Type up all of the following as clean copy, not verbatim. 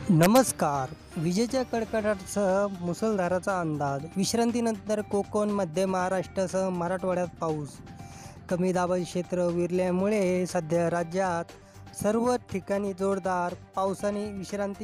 नमस्कार. विजेच्या कडकडाटासह मुसळधाराचा अंदाज. विश्रांतीनंतर कोकण, मध्य महाराष्ट्रासह मराठवाड्यात पाऊस. कमी दाबाचे क्षेत्र विरल्यामुळे सध्या राज्यात सर्व ठिकाणी जोरदार पावसाने विश्रांती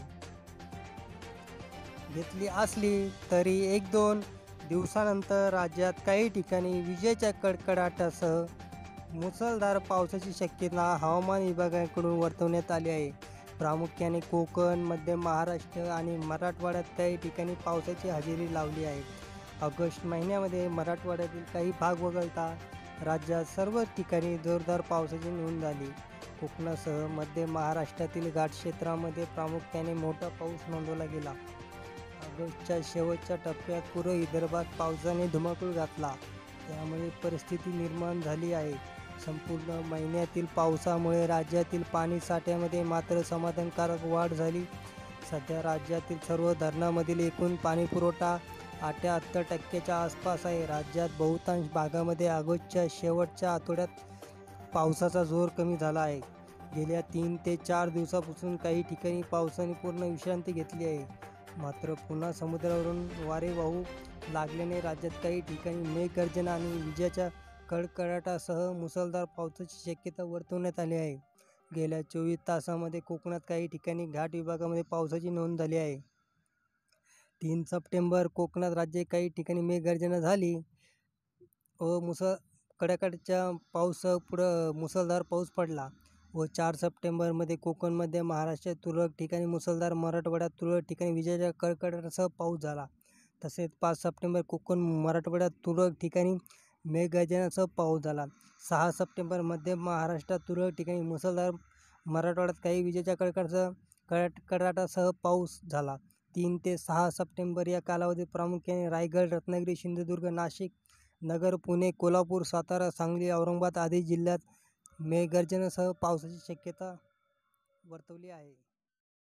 घेतली असली तरी 1-2 दिवसानंतर राज्यात काही ठिकाणी विजेच्या कडकडाटासह मुसळधार पावसाची शक्यता हवामान विभागाकडून वर्तवण्यात आली आहे. प्रामुख्याने कोकण, मध्य महाराष्ट्र आणि मराठवाड्यात काही ठिकाणी पावसाची हजेरी लावली आहे. ऑगस्ट महिन्यामध्ये मराठवाड्यातील काही भाग वगळता राज्यात सर्व ठिकाणी जोरदार पावसाची नोंद झाली. कोकणासह मध्य महाराष्ट्रातील घाट क्षेत्रामध्ये प्रामुख्याने मोठा पाऊस नोंदवला गेला. ऑगस्टच्या शेवटच्या टप्प्यात पूर्व विदर्भात पावसाने धुमाकूळ घातला, त्यामुळे परिस्थिती निर्माण झाली आहे. संपूर्ण महिन्यातील पावसामुळे राज्यातील पाणीसाठ्यामध्ये मात्र समाधानकारक वाढ झाली. सध्या राज्यातील सर्व धरणांमधील एकूण पाणीपुरवठा 78% आसपास आहे. राज्यात बहुतांश भागामध्ये ऑगस्टच्या शेवटच्या आठवड्यात पावसाचा जोर कमी झाला आहे. गेल्या 3 ते 4 दिवसांपासून काही ठिकाणी पावसाने पूर्ण विश्रांती घेतली आहे. मात्र पुन्हा समुद्रावरून वारे वाहू लागल्याने राज्यात काही ठिकाणी मेघगर्जना आणि विजेच्या कडकडाटासह मुसळधार पावसाची शक्यता वर्तवण्यात आली आहे. गेल्या 24 तासांमध्ये कोकणात काही ठिकाणी घाट विभागामध्ये पावसाची नोंद झाली आहे. 3 सप्टेंबर कोकणात राज्यात काही ठिकाणी मेघगर्जना झाली व कडाक्याच्या पावसासह मुसळधार पाऊस पडला व 4 सप्टेंबरमध्ये कोकण, मध्य महाराष्ट्रात तुरळक ठिकाणी मुसळधार, मराठवाड्यात तुरळक ठिकाणी विजेच्या कडकडाटासह पाऊस झाला. तसेच 5 सप्टेंबर कोकण, मराठवाड्यात तुरळक ठिकाणी मेघगर्जनासह पाऊस झाला. 6 सप्टेंबर मध्य महाराष्ट्रात तुरळक ठिकाणी मुसळधार, मराठवाड्यात काही विजेच्या कडकडाटासह पाऊस झाला. 3 ते 6 सप्टेंबर या कालावधीत प्रामुख्याने रायगड, रत्नागिरी, सिंधुदुर्ग, नाशिक, नगर, पुणे, कोल्हापूर, सातारा, सांगली, औरंगाबाद आदी जिल्ह्यात मेघगर्जनेसह पावसाची शक्यता वर्तवली आहे.